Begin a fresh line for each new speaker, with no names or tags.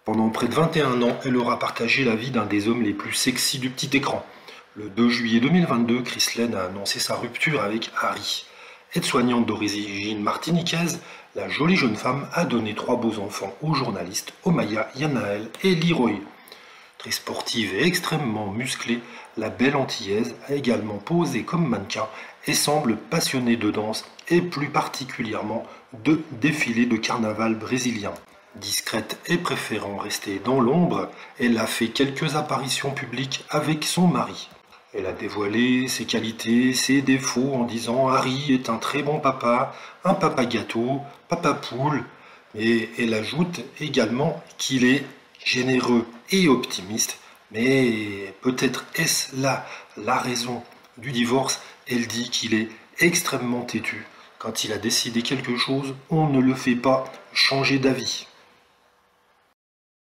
Pendant près de 21 ans, elle aura partagé la vie d'un des hommes les plus sexy du petit écran. Le 2 juillet 2022, Chris Lane a annoncé sa rupture avec Harry. Aide-soignante d'origine martiniquaise, la jolie jeune femme a donné 3 beaux enfants aux journalistes Omaya, Yanaël et Leroy. Très sportive et extrêmement musclée, la belle antillaise a également posé comme mannequin et semble passionnée de danse et plus particulièrement de défilés de carnaval brésilien. Discrète et préférant rester dans l'ombre, elle a fait quelques apparitions publiques avec son mari. Elle a dévoilé ses qualités, ses défauts en disant Harry est un très bon papa, un papa gâteau, papa poule, et elle ajoute également qu'il est généreux et optimiste, mais peut-être est-ce là la raison du divorce. Elle dit qu'il est extrêmement têtu. Quand il a décidé quelque chose, on ne le fait pas changer d'avis.